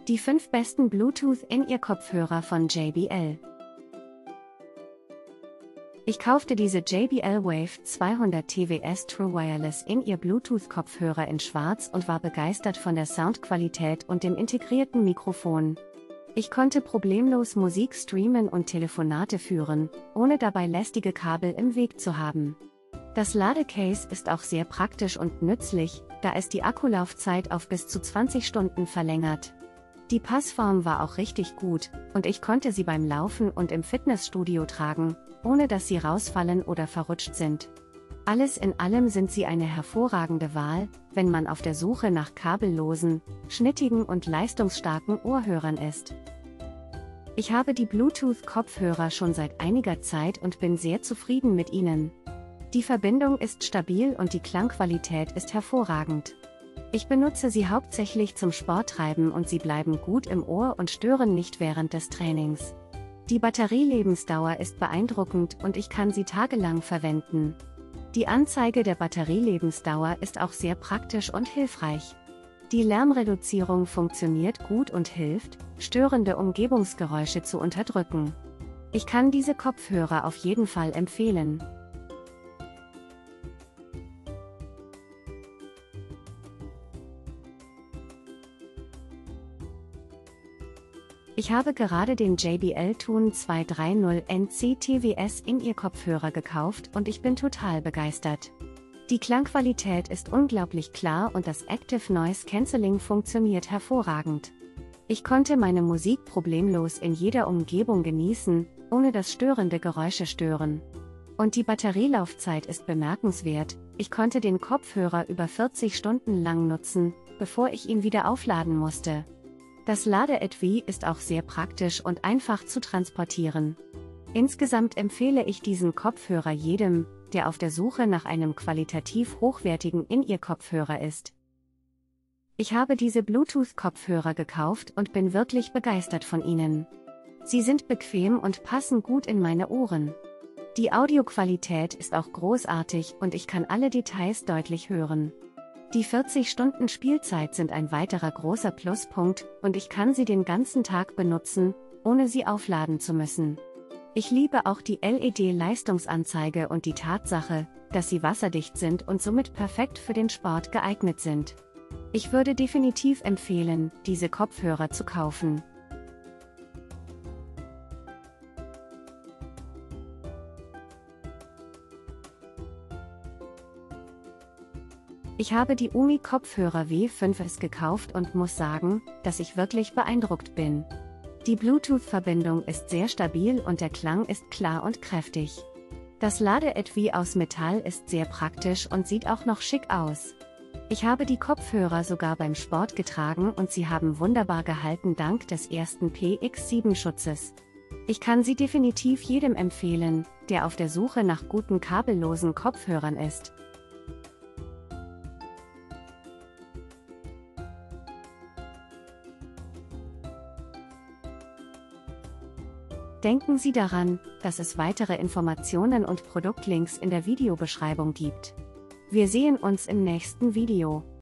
Die 5 besten Bluetooth-In-Ear-Kopfhörer von JBL. Ich kaufte diese JBL Wave 200 TWS True Wireless In-Ear Bluetooth-Kopfhörer in Schwarz und war begeistert von der Soundqualität und dem integrierten Mikrofon. Ich konnte problemlos Musik streamen und Telefonate führen, ohne dabei lästige Kabel im Weg zu haben. Das Ladecase ist auch sehr praktisch und nützlich, da es die Akkulaufzeit auf bis zu 20 Stunden verlängert. Die Passform war auch richtig gut, und ich konnte sie beim Laufen und im Fitnessstudio tragen, ohne dass sie rausfallen oder verrutscht sind. Alles in allem sind sie eine hervorragende Wahl, wenn man auf der Suche nach kabellosen, schnittigen und leistungsstarken Ohrhörern ist. Ich habe die Bluetooth-Kopfhörer schon seit einiger Zeit und bin sehr zufrieden mit ihnen. Die Verbindung ist stabil und die Klangqualität ist hervorragend. Ich benutze sie hauptsächlich zum Sporttreiben und sie bleiben gut im Ohr und stören nicht während des Trainings. Die Batterielebensdauer ist beeindruckend und ich kann sie tagelang verwenden. Die Anzeige der Batterielebensdauer ist auch sehr praktisch und hilfreich. Die Lärmreduzierung funktioniert gut und hilft, störende Umgebungsgeräusche zu unterdrücken. Ich kann diese Kopfhörer auf jeden Fall empfehlen. Ich habe gerade den JBL Tune 230 NC TWS In-Ear-Kopfhörer gekauft und ich bin total begeistert. Die Klangqualität ist unglaublich klar und das Active Noise Cancelling funktioniert hervorragend. Ich konnte meine Musik problemlos in jeder Umgebung genießen, ohne dass störende Geräusche stören. Und die Batterielaufzeit ist bemerkenswert, ich konnte den Kopfhörer über 40 Stunden lang nutzen, bevor ich ihn wieder aufladen musste. Das Ladeetui ist auch sehr praktisch und einfach zu transportieren. Insgesamt empfehle ich diesen Kopfhörer jedem, der auf der Suche nach einem qualitativ hochwertigen In-Ear-Kopfhörer ist. Ich habe diese Bluetooth-Kopfhörer gekauft und bin wirklich begeistert von ihnen. Sie sind bequem und passen gut in meine Ohren. Die Audioqualität ist auch großartig und ich kann alle Details deutlich hören. Die 40 Stunden Spielzeit sind ein weiterer großer Pluspunkt und ich kann sie den ganzen Tag benutzen, ohne sie aufladen zu müssen. Ich liebe auch die LED-Leistungsanzeige und die Tatsache, dass sie wasserdicht sind und somit perfekt für den Sport geeignet sind. Ich würde definitiv empfehlen, diese Kopfhörer zu kaufen. Ich habe die UMI-Kopfhörer W5S gekauft und muss sagen, dass ich wirklich beeindruckt bin. Die Bluetooth-Verbindung ist sehr stabil und der Klang ist klar und kräftig. Das Ladeetui aus Metall ist sehr praktisch und sieht auch noch schick aus. Ich habe die Kopfhörer sogar beim Sport getragen und sie haben wunderbar gehalten dank des ersten PX7-Schutzes. Ich kann sie definitiv jedem empfehlen, der auf der Suche nach guten kabellosen Kopfhörern ist. Denken Sie daran, dass es weitere Informationen und Produktlinks in der Videobeschreibung gibt. Wir sehen uns im nächsten Video.